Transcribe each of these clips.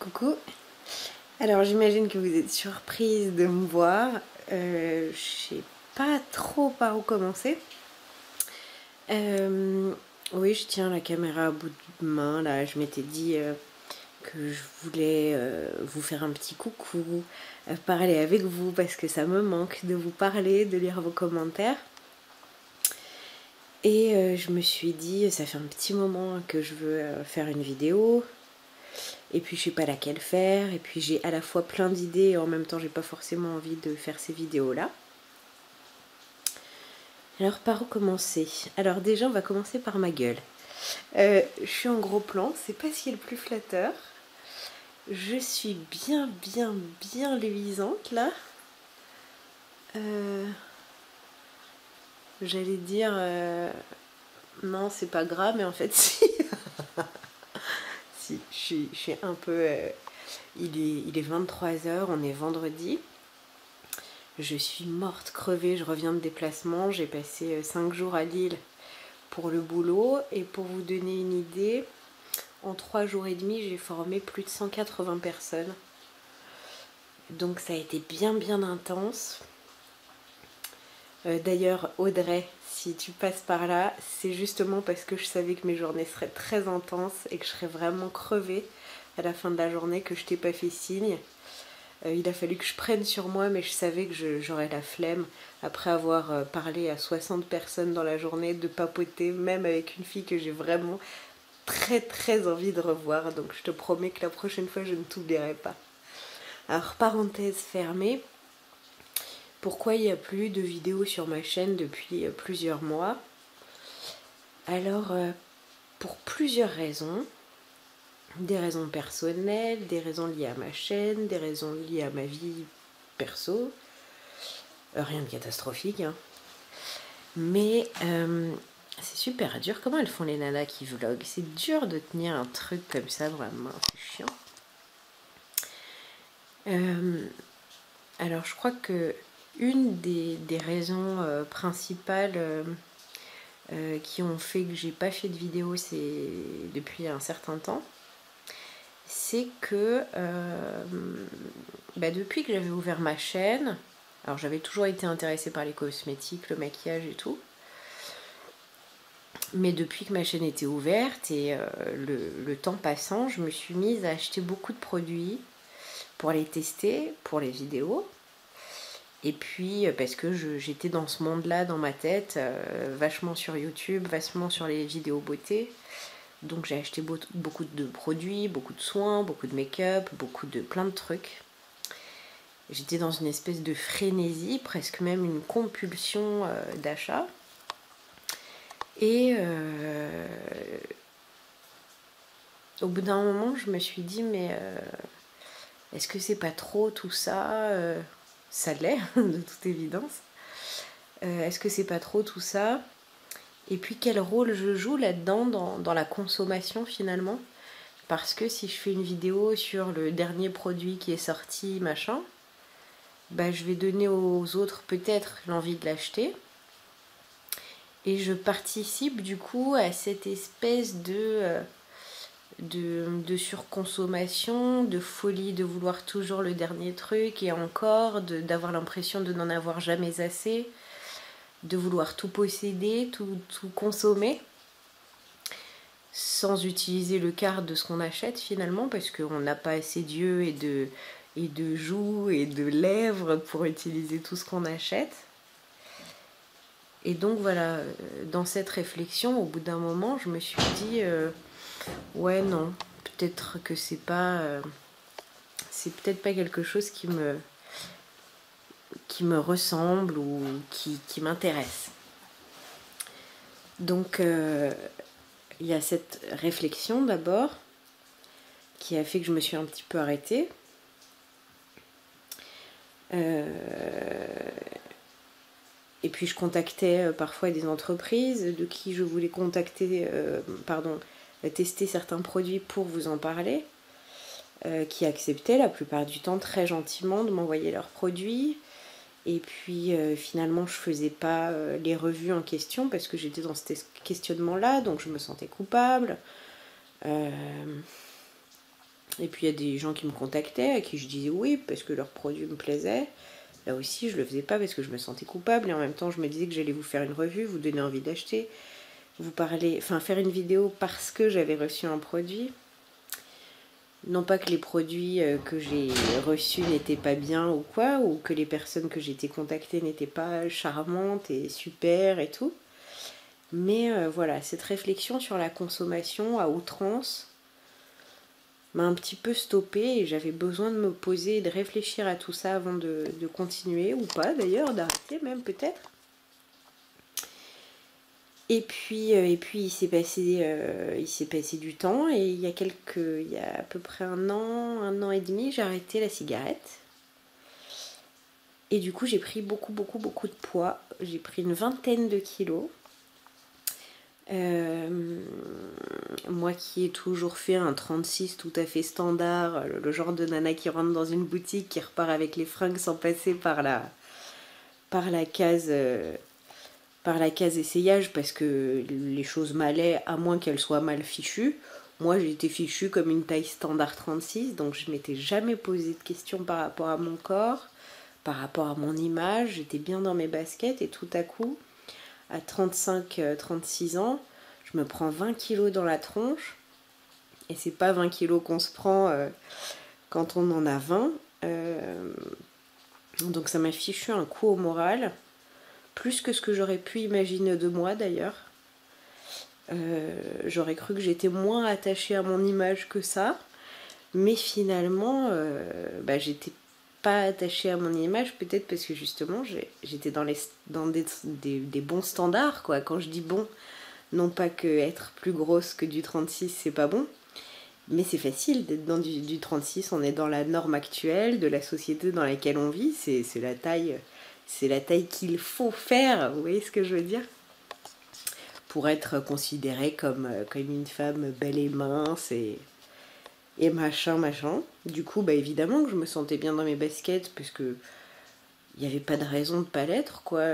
Coucou. Alors j'imagine que vous êtes surprise de me voir. Je sais pas trop par où commencer. Oui, je tiens la caméra à bout de main. Là, je m'étais dit que je voulais vous faire un petit coucou, parler avec vous parce que ça me manque de vous parler, de lire vos commentaires. Et je me suis dit, ça fait un petit moment que je veux faire une vidéo. Et puis je sais pas laquelle faire, et puis j'ai à la fois plein d'idées et en même temps j'ai pas forcément envie de faire ces vidéos là. Alors par où commencer? Alors déjà on va commencer par ma gueule. Je suis en gros plan, c'est pas ce qui est le plus flatteur. Je suis bien luisante là. J'allais dire non c'est pas grave mais en fait si. Si, je suis un peu... il est 23h, on est vendredi. Je suis morte, crevée, je reviens de déplacement. J'ai passé 5 jours à Lille pour le boulot. Et pour vous donner une idée, en 3 jours et demi, j'ai formé plus de 180 personnes. Donc ça a été bien intense. D'ailleurs, Audrey, si tu passes par là, c'est justement parce que je savais que mes journées seraient très intenses et que je serais vraiment crevée à la fin de la journée que je t'ai pas fait signe. Il a fallu que je prenne sur moi, mais je savais que j'aurais la flemme, après avoir parlé à 60 personnes dans la journée, de papoter, même avec une fille que j'ai vraiment très envie de revoir. Donc je te promets que la prochaine fois, je ne t'oublierai pas. Alors, parenthèse fermée, pourquoi il n'y a plus de vidéos sur ma chaîne depuis plusieurs mois? Alors, pour plusieurs raisons. Des raisons personnelles, des raisons liées à ma chaîne, des raisons liées à ma vie perso. Rien de catastrophique, hein. Mais c'est super dur. Comment elles font les nanas qui vloguent? C'est dur de tenir un truc comme ça, vraiment, c'est chiant. Alors je crois que une des raisons principales qui ont fait que j'ai pas fait de vidéo depuis un certain temps, c'est que depuis que j'avais ouvert ma chaîne, alors j'avais toujours été intéressée par les cosmétiques, le maquillage et tout, mais depuis que ma chaîne était ouverte et le temps passant, je me suis mise à acheter beaucoup de produits pour les tester, pour les vidéos. Et puis parce que j'étais dans ce monde-là dans ma tête, vachement sur YouTube, vachement sur les vidéos beauté. Donc j'ai acheté beaucoup de produits, beaucoup de soins, beaucoup de make-up, plein de trucs. J'étais dans une espèce de frénésie, presque même une compulsion d'achat. Et au bout d'un moment, je me suis dit, mais est-ce que c'est pas trop tout ça? Ça l'est, de toute évidence. Est-ce que c'est pas trop tout ça? Et puis quel rôle je joue là-dedans dans la consommation finalement? Parce que si je fais une vidéo sur le dernier produit qui est sorti, machin, je vais donner aux autres peut-être l'envie de l'acheter. Et je participe du coup à cette espèce de surconsommation, de folie de vouloir toujours le dernier truc et encore, d'avoir l'impression de n'en avoir jamais assez, de vouloir tout posséder, tout consommer, sans utiliser le quart de ce qu'on achète finalement, parce qu'on n'a pas assez d'yeux et de joues et de lèvres pour utiliser tout ce qu'on achète. Et donc voilà, dans cette réflexion, au bout d'un moment, je me suis dit, ouais non, peut-être que c'est peut-être pas quelque chose qui me ressemble ou qui m'intéresse. Donc il y a cette réflexion d'abord qui a fait que je me suis un petit peu arrêtée. Et puis je contactais parfois des entreprises de qui je voulais tester certains produits pour vous en parler, qui acceptaient la plupart du temps très gentiment de m'envoyer leurs produits. Et puis finalement je faisais pas les revues en question parce que j'étais dans ce questionnement là, donc je me sentais coupable. Et puis il y a des gens qui me contactaient, à qui je disais oui, parce que leurs produits me plaisaient. Là aussi, je le faisais pas parce que je me sentais coupable, et en même temps, je me disais que j'allais vous faire une revue, vous donner envie d'acheter, vous parler, enfin faire une vidéo parce que j'avais reçu un produit. Non pas que les produits que j'ai reçus n'étaient pas bien ou quoi, ou que les personnes que j'étais contactées n'étaient pas charmantes et super et tout. Mais voilà, cette réflexion sur la consommation à outrance m'a un petit peu stoppée et j'avais besoin de me poser et de réfléchir à tout ça avant de continuer, ou pas d'ailleurs, d'arrêter même peut-être. Et puis il s'est passé du temps, et il y a à peu près un an et demi, j'ai arrêté la cigarette. Et du coup, j'ai pris beaucoup de poids. J'ai pris une vingtaine de kilos. Moi qui ai toujours fait un 36 tout à fait standard, le genre de nana qui rentre dans une boutique, qui repart avec les fringues sans passer par la case essayage, parce que les choses m'allaient à moins qu'elles soient mal fichues. Moi j'étais fichue comme une taille standard 36, donc je m'étais jamais posé de questions par rapport à mon corps, par rapport à mon image. J'étais bien dans mes baskets, et tout à coup, à 35-36 ans, je me prends 20 kilos dans la tronche. Et c'est pas 20 kilos qu'on se prend quand on en a 20. Donc ça m'a fichu un coup au moral, plus que ce que j'aurais pu imaginer de moi d'ailleurs. J'aurais cru que j'étais moins attachée à mon image que ça, mais finalement j'étais pas attachée à mon image, peut-être parce que justement j'étais dans des bons standards, quoi. Quand je dis bon, non pas que être plus grosse que du 36 c'est pas bon, mais c'est facile d'être dans du 36, on est dans la norme actuelle de la société dans laquelle on vit, c'est la taille qu'il faut faire, vous voyez ce que je veux dire, pour être considérée comme une femme belle et mince et machin. Du coup, évidemment que je me sentais bien dans mes baskets, parce que il n'y avait pas de raison de pas l'être, quoi.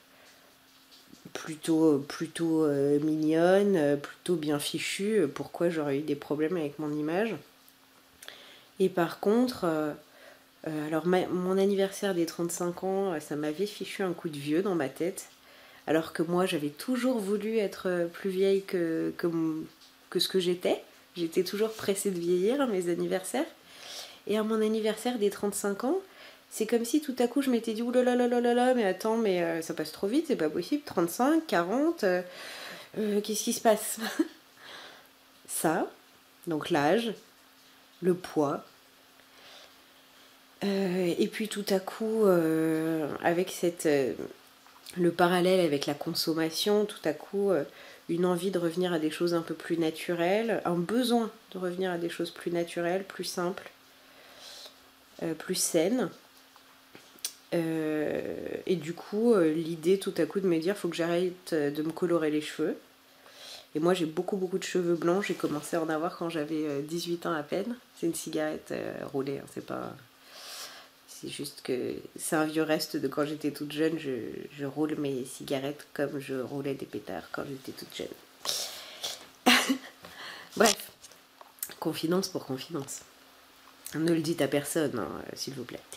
Plutôt mignonne, plutôt bien fichue. Pourquoi j'aurais eu des problèmes avec mon image? Et par contre, alors mon anniversaire des 35 ans, ça m'avait fichu un coup de vieux dans ma tête. Alors que moi, j'avais toujours voulu être plus vieille que ce que j'étais. J'étais toujours pressée de vieillir à mes anniversaires. Et à mon anniversaire des 35 ans, c'est comme si tout à coup je m'étais dit oulala, mais attends, mais ça passe trop vite, c'est pas possible. 35, 40, qu'est-ce qui se passe? Ça, donc l'âge, le poids. Et puis tout à coup, avec le parallèle avec la consommation, tout à coup, une envie de revenir à des choses un peu plus naturelles, un besoin de revenir à des choses plus naturelles, plus simples, plus saines. Et du coup, l'idée tout à coup de me dire, faut que j'arrête de me colorer les cheveux. Et moi, j'ai beaucoup de cheveux blancs. J'ai commencé à en avoir quand j'avais 18 ans à peine. C'est une cigarette roulée, hein, c'est pas... C'est juste que c'est un vieux reste de quand j'étais toute jeune. Je roule mes cigarettes comme je roulais des pétards quand j'étais toute jeune. Bref, confidence pour confidence. Ne le dites à personne, hein, s'il vous plaît.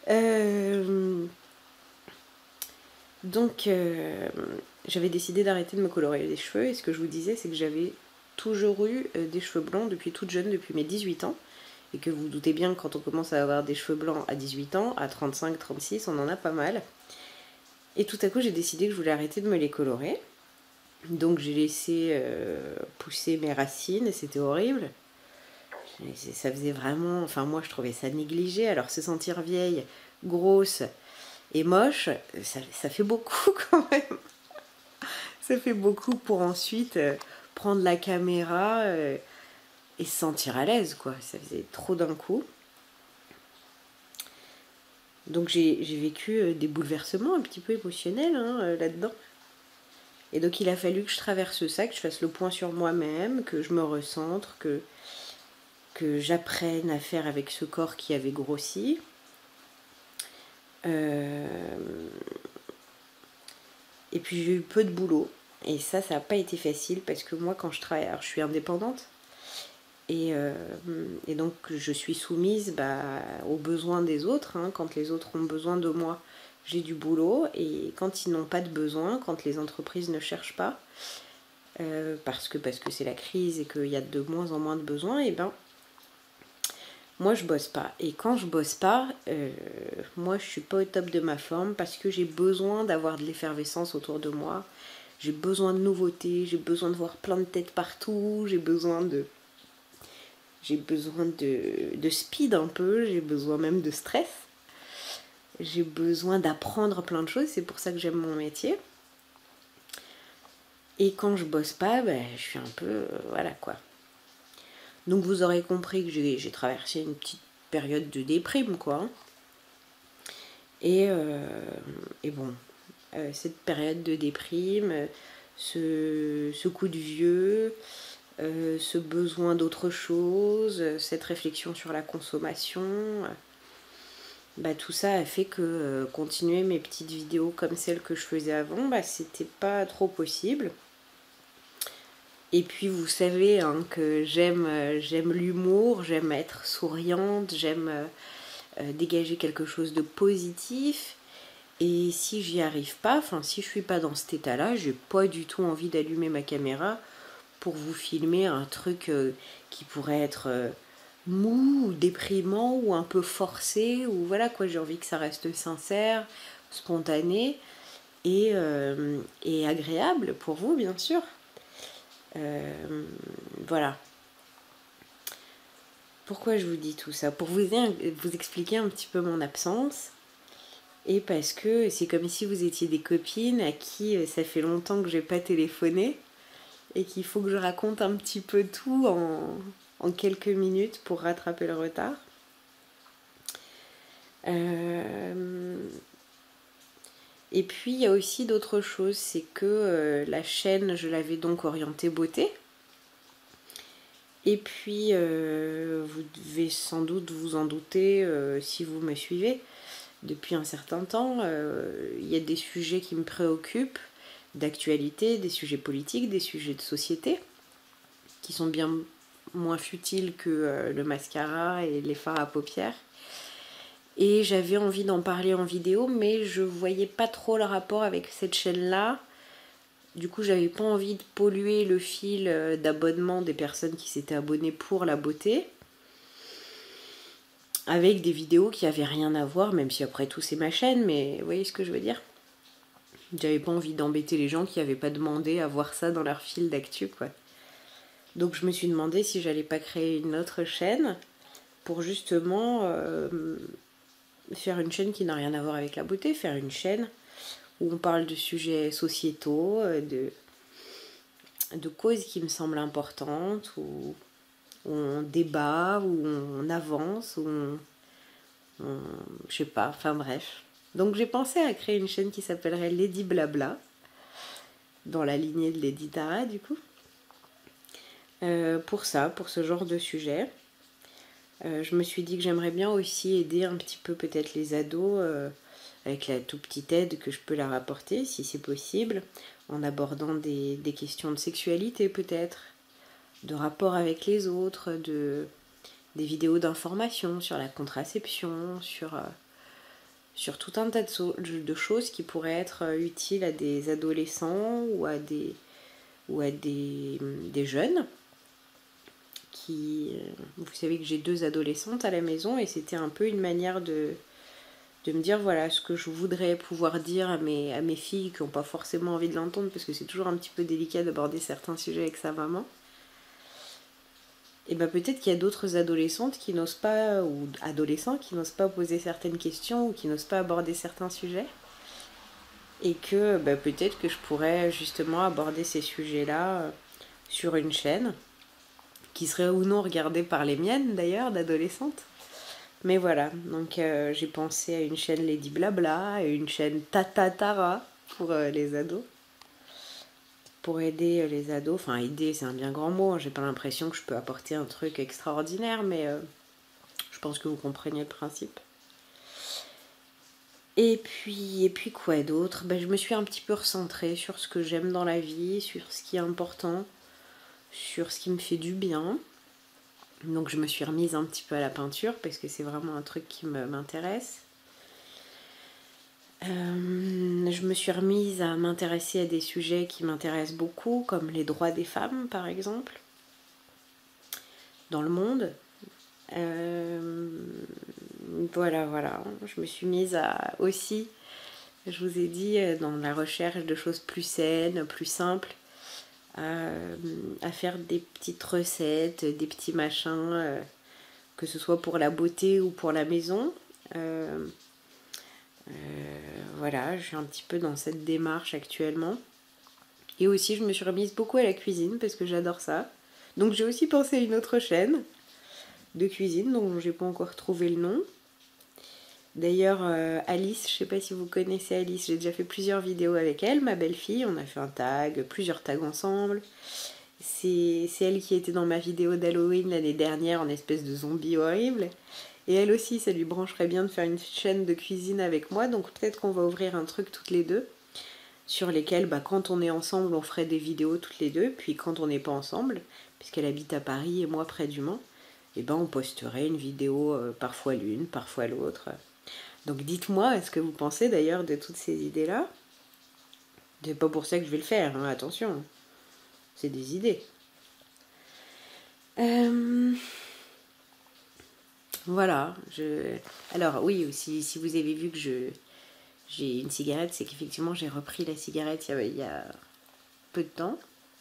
Donc, j'avais décidé d'arrêter de me colorer les cheveux. Et ce que je vous disais, c'est que j'avais toujours eu des cheveux blancs depuis toute jeune, depuis mes 18 ans. Et que vous, vous doutez bien que quand on commence à avoir des cheveux blancs à 18 ans, à 35, 36, on en a pas mal. Et tout à coup, j'ai décidé que je voulais arrêter de me les colorer. Donc j'ai laissé pousser mes racines, et c'était horrible. Ça faisait vraiment... Enfin, moi, je trouvais ça négligé. Alors, se sentir vieille, grosse et moche, ça fait beaucoup quand même. Ça fait beaucoup pour ensuite prendre la caméra et se sentir à l'aise, quoi. Ça faisait trop d'un coup. Donc j'ai vécu des bouleversements un petit peu émotionnels là-dedans. Et donc il a fallu que je traverse ça, que je fasse le point sur moi-même, que je me recentre, que j'apprenne à faire avec ce corps qui avait grossi. Et puis j'ai eu peu de boulot. Et ça n'a pas été facile, parce que moi, quand je travaille... Alors je suis indépendante. Et donc je suis soumise aux besoins des autres, hein. Quand les autres ont besoin de moi, j'ai du boulot, et quand ils n'ont pas de besoin, quand les entreprises ne cherchent pas, parce que c'est la crise et qu'il y a de moins en moins de besoins, et ben moi je bosse pas. Et quand je bosse pas, moi je suis pas au top de ma forme, parce que j'ai besoin d'avoir de l'effervescence autour de moi, j'ai besoin de nouveautés, j'ai besoin de voir plein de têtes partout, j'ai besoin de speed un peu, j'ai besoin même de stress, j'ai besoin d'apprendre plein de choses, c'est pour ça que j'aime mon métier. Et quand je bosse pas, je suis un peu... voilà quoi. Donc vous aurez compris que j'ai traversé une petite période de déprime, quoi. Et bon, cette période de déprime, ce coup de vieux, ce besoin d'autre chose, cette réflexion sur la consommation, tout ça a fait que continuer mes petites vidéos comme celles que je faisais avant, c'était pas trop possible. Et puis vous savez, hein, que j'aime l'humour, j'aime être souriante, j'aime dégager quelque chose de positif. Et si j'y arrive pas, si je suis pas dans cet état-là, j'ai pas du tout envie d'allumer ma caméra pour vous filmer un truc qui pourrait être mou, ou déprimant, ou un peu forcé, ou voilà quoi, j'ai envie que ça reste sincère, spontané et agréable pour vous, bien sûr. Voilà. Pourquoi je vous dis tout ça? Pour vous expliquer un petit peu mon absence, et parce que c'est comme si vous étiez des copines à qui ça fait longtemps que j'ai pas téléphoné, et qu'il faut que je raconte un petit peu tout en quelques minutes pour rattraper le retard. Et puis il y a aussi d'autres choses, c'est que la chaîne, je l'avais donc orientée beauté. Et puis vous devez sans doute vous en douter si vous me suivez depuis un certain temps. Il y a des sujets qui me préoccupent, d'actualité, des sujets politiques, des sujets de société, qui sont bien moins futiles que le mascara et les fards à paupières. Et j'avais envie d'en parler en vidéo, mais je voyais pas trop le rapport avec cette chaîne-là. Du coup, j'avais pas envie de polluer le fil d'abonnement des personnes qui s'étaient abonnées pour la beauté, avec des vidéos qui avaient rien à voir, même si après tout c'est ma chaîne, mais vous voyez ce que je veux dire? J'avais pas envie d'embêter les gens qui n'avaient pas demandé à voir ça dans leur fil d'actu, quoi. Donc je me suis demandé si j'allais pas créer une autre chaîne pour justement faire une chaîne qui n'a rien à voir avec la beauté, faire une chaîne où on parle de sujets sociétaux, de causes qui me semblent importantes, où on débat, où on avance, où je sais pas, enfin bref. Donc j'ai pensé à créer une chaîne qui s'appellerait Lady Blabla, dans la lignée de Lady Tara du coup. Pour ce genre de sujet. Je me suis dit que j'aimerais bien aussi aider un petit peu peut-être les ados avec la toute petite aide que je peux leur apporter si c'est possible, en abordant des questions de sexualité peut-être, de rapport avec les autres, des vidéos d'information sur la contraception, sur tout un tas de choses qui pourraient être utiles à des adolescents ou à des jeunes. Vous savez que j'ai 2 adolescentes à la maison, et c'était un peu une manière de me dire voilà ce que je voudrais pouvoir dire à mes filles qui n'ont pas forcément envie de l'entendre, parce que c'est toujours un petit peu délicat d'aborder certains sujets avec sa maman. Et peut-être qu'il y a d'autres adolescentes qui n'osent pas, ou adolescents qui n'osent pas poser certaines questions, ou qui n'osent pas aborder certains sujets, et que peut-être que je pourrais justement aborder ces sujets-là sur une chaîne qui serait ou non regardée par les miennes d'ailleurs d'adolescentes. Mais voilà, donc j'ai pensé à une chaîne Lady Blabla et une chaîne Tata Tara pour les ados. Pour aider les ados, enfin aider c'est un bien grand mot, j'ai pas l'impression que je peux apporter un truc extraordinaire, mais je pense que vous comprenez le principe. Et puis quoi d'autre? Je me suis un petit peu recentrée sur ce que j'aime dans la vie, sur ce qui est important, sur ce qui me fait du bien. Donc je me suis remise un petit peu à la peinture parce que c'est vraiment un truc qui m'intéresse. Je me suis remise à m'intéresser à des sujets qui m'intéressent beaucoup, comme les droits des femmes par exemple, dans le monde. Voilà. Je me suis mise à aussi, je vous ai dit, dans la recherche de choses plus saines, plus simples, à faire des petites recettes, des petits machins, que ce soit pour la beauté ou pour la maison. Voilà, je suis un petit peu dans cette démarche actuellement. Et aussi, je me suis remise beaucoup à la cuisine parce que j'adore ça. Donc j'ai aussi pensé à une autre chaîne de cuisine dont j'ai pas encore trouvé le nom. D'ailleurs, Alice, je sais pas si vous connaissez Alice, j'ai déjà fait plusieurs vidéos avec elle, ma belle-fille. On a fait un tag, plusieurs tags ensemble. C'est elle qui était dans ma vidéo d'Halloween l'année dernière en espèce de zombie horrible. Et elle aussi, ça lui brancherait bien de faire une chaîne de cuisine avec moi. Donc peut-être qu'on va ouvrir un truc toutes les deux, sur lesquels, quand on est ensemble, on ferait des vidéos toutes les deux. Puis quand on n'est pas ensemble, puisqu'elle habite à Paris et moi près du Mans, on posterait une vidéo parfois l'une, parfois l'autre. Donc dites-moi, est-ce que vous pensez d'ailleurs de toutes ces idées-là? C'est pas pour ça que je vais le faire, hein, attention. C'est des idées. Voilà. Alors oui, aussi, si vous avez vu que j'ai une cigarette, c'est qu'effectivement j'ai repris la cigarette il y a peu de temps.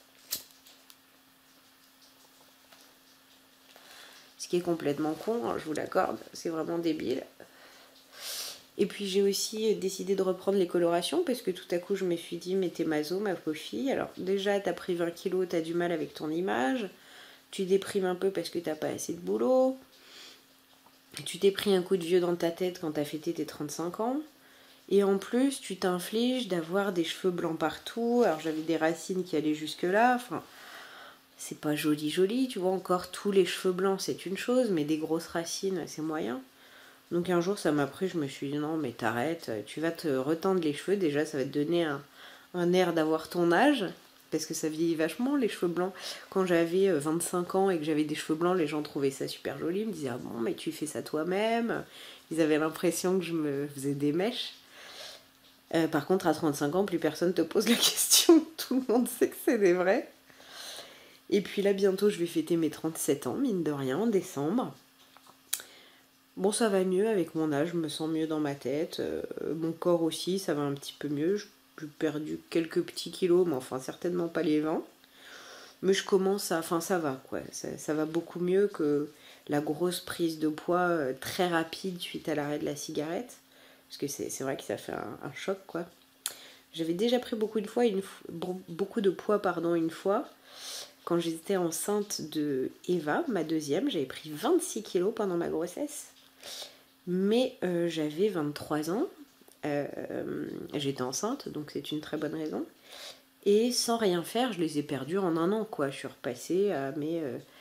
Ce qui est complètement con, hein, je vous l'accorde, c'est vraiment débile. Et puis j'ai aussi décidé de reprendre les colorations parce que tout à coup je me suis dit, mais t'es maso, ma pauvre fille. Alors déjà t'as pris 20 kilos, t'as du mal avec ton image, tu déprimes un peu parce que t'as pas assez de boulot, tu t'es pris un coup de vieux dans ta tête quand t'as fêté tes 35 ans, et en plus tu t'infliges d'avoir des cheveux blancs partout. Alors j'avais des racines qui allaient jusque là, enfin c'est pas joli, tu vois, encore tous les cheveux blancs c'est une chose, mais des grosses racines c'est moyen. Donc un jour ça m'a pris, je me suis dit non mais t'arrêtes, tu vas te retendre les cheveux, déjà ça va te donner un air d'avoir ton âge, parce que ça vieillit vachement les cheveux blancs. Quand j'avais 25 ans et que j'avais des cheveux blancs, les gens trouvaient ça super joli, ils me disaient ah bon mais tu fais ça toi-même, ils avaient l'impression que je me faisais des mèches. Par contre à 35 ans plus personne te pose la question, tout le monde sait que c'est des vrais. Et puis là bientôt je vais fêter mes 37 ans, mine de rien, en décembre. Bon, ça va mieux avec mon âge, je me sens mieux dans ma tête. Mon corps aussi, ça va un petit peu mieux. J'ai perdu quelques petits kilos, mais enfin certainement pas les 20. Mais je commence à... Enfin, ça va, quoi. Ça va beaucoup mieux que la grosse prise de poids très rapide suite à l'arrêt de la cigarette. Parce que c'est vrai que ça fait un choc, quoi. J'avais déjà pris beaucoup de poids une fois. Quand j'étais enceinte de Eva, ma deuxième, j'avais pris 26 kilos pendant ma grossesse. Mais j'avais 23 ans, j'étais enceinte, donc c'est une très bonne raison. Et sans rien faire, je les ai perdus en un an, quoi. Je suis repassée à mes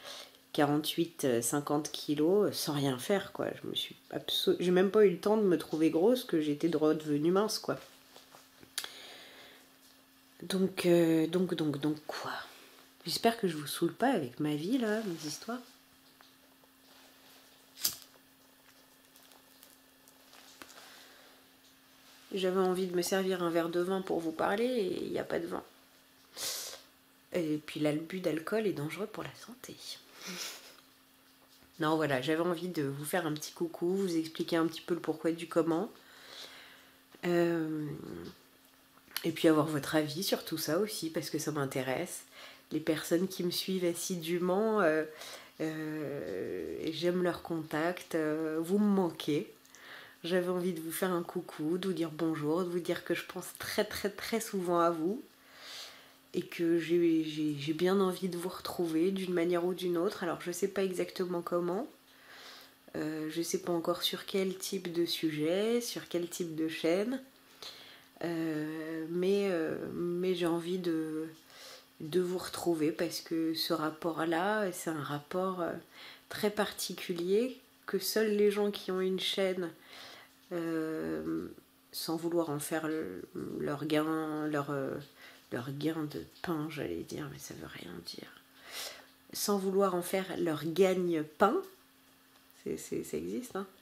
48-50 kilos sans rien faire, quoi. J'ai même pas eu le temps de me trouver grosse que j'étais redevenue mince, quoi. Donc quoi. J'espère que je vous saoule pas avec ma vie, là, mes histoires. J'avais envie de me servir un verre de vin pour vous parler et il n'y a pas de vin. Et puis l'abus d'alcool est dangereux pour la santé. Non, voilà, j'avais envie de vous faire un petit coucou, vous expliquer un petit peu le pourquoi du comment. Et puis avoir votre avis sur tout ça aussi, parce que ça m'intéresse. Les personnes qui me suivent assidûment, j'aime leur contact, vous me manquez. J'avais envie de vous faire un coucou, de vous dire bonjour, de vous dire que je pense très très très souvent à vous et que j'ai bien envie de vous retrouver d'une manière ou d'une autre. Alors je sais pas exactement comment, je sais pas encore sur quel type de sujet, sur quel type de chaîne, mais j'ai envie de vous retrouver parce que ce rapport-là, c'est un rapport très particulier que seuls les gens qui ont une chaîne sans vouloir en faire leur gain de pain, j'allais dire, mais ça veut rien dire. sans vouloir en faire leur gagne-pain. Ça existe, hein.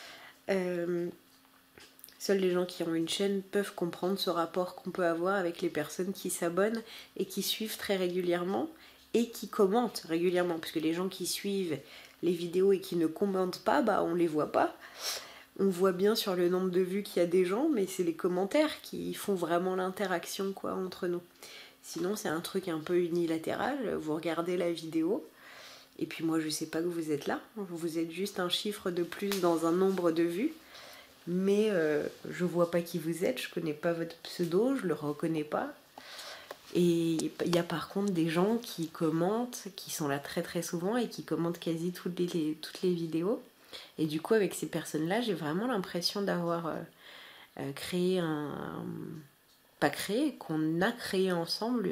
Seuls les gens qui ont une chaîne peuvent comprendre ce rapport qu'on peut avoir avec les personnes qui s'abonnent et qui suivent très régulièrement et qui commentent régulièrement. Parce que les gens qui suivent les vidéos et qui ne commentent pas, bah on les voit pas. On voit bien sur le nombre de vues qu'il y a des gens, mais c'est les commentaires qui font vraiment l'interaction quoi entre nous. Sinon c'est un truc un peu unilatéral, vous regardez la vidéo, et puis moi je sais pas que vous êtes là, vous êtes juste un chiffre de plus dans un nombre de vues, mais je vois pas qui vous êtes, je connais pas votre pseudo, je le reconnais pas. Et il y a par contre des gens qui commentent, qui sont là très très souvent et qui commentent quasi toutes les vidéos. Et du coup avec ces personnes-là, j'ai vraiment l'impression d'avoir créé pas créé, qu'on a créé ensemble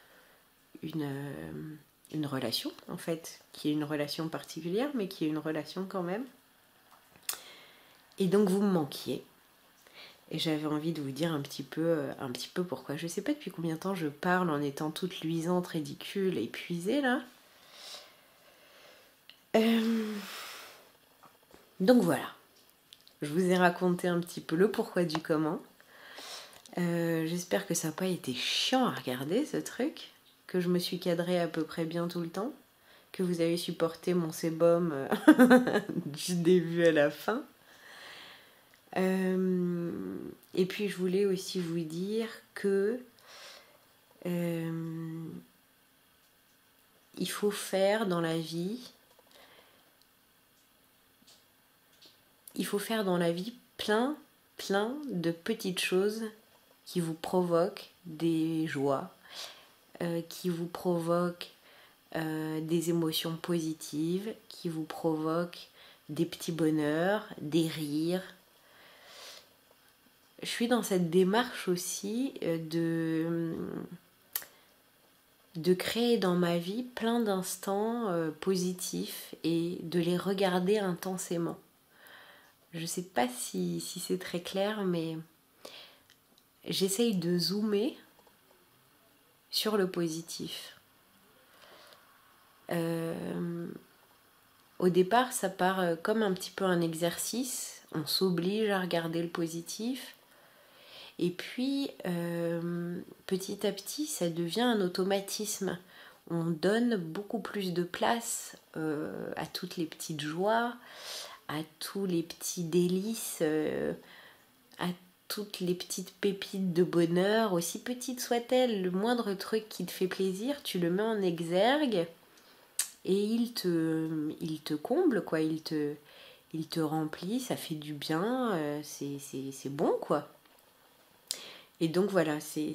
une relation en fait, qui est une relation particulière, mais qui est une relation quand même. Et donc vous me manquiez. Et j'avais envie de vous dire un petit peu pourquoi. Je sais pas depuis combien de temps je parle en étant toute luisante, ridicule, épuisée là. Donc voilà. Je vous ai raconté un petit peu le pourquoi du comment. J'espère que ça n'a pas été chiant à regarder ce truc. Que je me suis cadrée à peu près bien tout le temps. Que vous avez supporté mon sébum du début à la fin. Et puis je voulais aussi vous dire que il faut faire dans la vie plein de petites choses qui vous provoquent des joies, qui vous provoquent des émotions positives, qui vous provoquent des petits bonheurs, des rires. Je suis dans cette démarche aussi de créer dans ma vie plein d'instants positifs et de les regarder intensément. Je sais pas si c'est très clair, mais j'essaye de zoomer sur le positif. Au départ, ça part comme un petit peu un exercice. On s'oblige à regarder le positif. Et puis, petit à petit, ça devient un automatisme. On donne beaucoup plus de place à toutes les petites joies, à tous les petits délices, à toutes les petites pépites de bonheur, aussi petites soient-elles. Le moindre truc qui te fait plaisir, tu le mets en exergue et il te comble, quoi. Il te remplit, ça fait du bien, c'est bon, quoi. Et donc voilà, c'est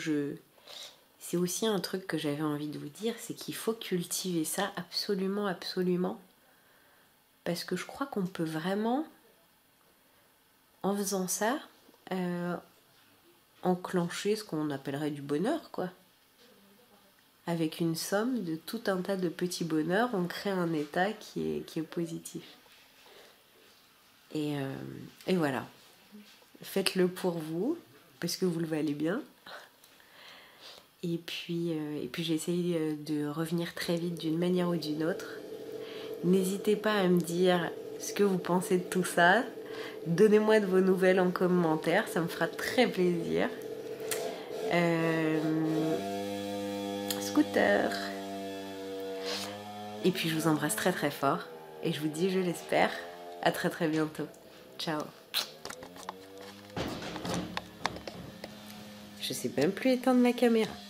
aussi un truc que j'avais envie de vous dire, c'est qu'il faut cultiver ça absolument, absolument. Parce que je crois qu'on peut vraiment, en faisant ça, enclencher ce qu'on appellerait du bonheur, quoi. Avec une somme de tout un tas de petits bonheurs, on crée un état qui est positif. Et voilà. Faites-le pour vous, parce que vous le valez bien. Et puis j'essaye de revenir très vite d'une manière ou d'une autre. N'hésitez pas à me dire ce que vous pensez de tout ça. Donnez-moi de vos nouvelles en commentaire, ça me fera très plaisir. Scooter. Et puis je vous embrasse très très fort. Et je vous dis, je l'espère, à très très bientôt. Ciao. Je sais même plus éteindre ma caméra.